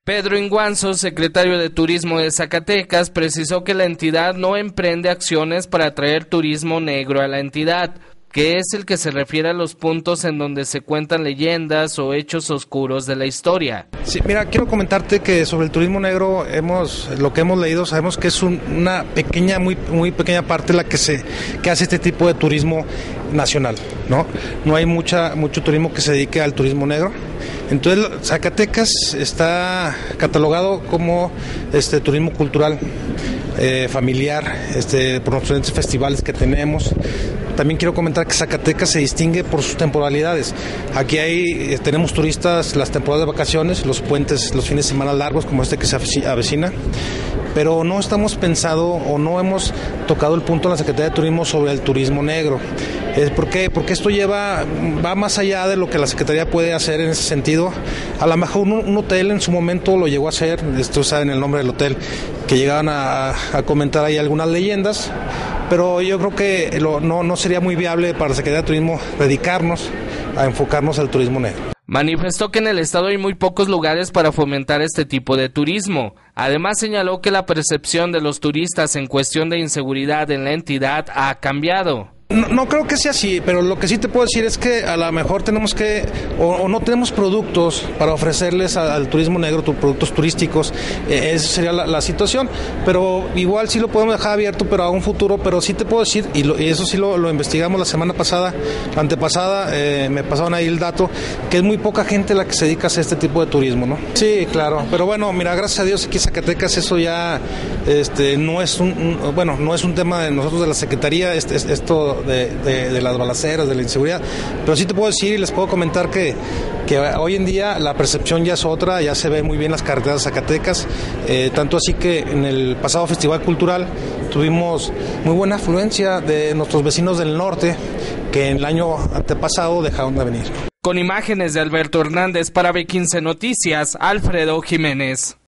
Pedro Inguanzo, secretario de Turismo de Zacatecas, precisó que la entidad no emprende acciones para atraer turismo negro a la entidad, que es el que se refiere a los puntos en donde se cuentan leyendas o hechos oscuros de la historia. Sí, mira, quiero comentarte que sobre el turismo negro lo que hemos leído, sabemos que es una pequeña, muy pequeña parte la que hace este tipo de turismo nacional, ¿no? No hay mucho turismo que se dedique al turismo negro. Entonces, Zacatecas está catalogado como turismo cultural, familiar, por los diferentes festivales que tenemos. También quiero comentar que Zacatecas se distingue por sus temporalidades. Aquí tenemos turistas las temporadas de vacaciones, los puentes, los fines de semana largos, como este que se avecina, pero no estamos pensando o no hemos tocado el punto en la Secretaría de Turismo sobre el turismo negro. ¿Por qué? Porque esto va más allá de lo que la Secretaría puede hacer en ese sentido. A lo mejor un hotel en su momento lo llegó a hacer, saben el nombre del hotel, que llegaban a comentar ahí algunas leyendas, pero yo creo que no sería muy viable para la Secretaría de Turismo dedicarnos a enfocarnos al turismo negro. Manifestó que en el estado hay muy pocos lugares para fomentar este tipo de turismo. Además señaló que la percepción de los turistas en cuestión de inseguridad en la entidad ha cambiado. No creo que sea así, pero lo que sí te puedo decir es que a lo mejor tenemos que, o no tenemos productos para ofrecerles al turismo negro, productos turísticos, esa sería la situación, pero igual sí lo podemos dejar abierto, pero a un futuro, pero sí te puedo decir, y eso sí lo investigamos la semana pasada, antepasada, me pasaron ahí el dato, que es muy poca gente la que se dedica a hacer este tipo de turismo, ¿no? Sí, claro, pero bueno, mira, gracias a Dios aquí en Zacatecas eso ya no es un tema de nosotros de la Secretaría, esto de las balaceras, de la inseguridad, pero sí te puedo decir y les puedo comentar que hoy en día la percepción ya es otra, ya se ve muy bien las carreteras de Zacatecas, tanto así que en el pasado Festival Cultural tuvimos muy buena afluencia de nuestros vecinos del norte que en el año antepasado dejaron de venir. Con imágenes de Alberto Hernández para B15 Noticias, Alfredo Jiménez.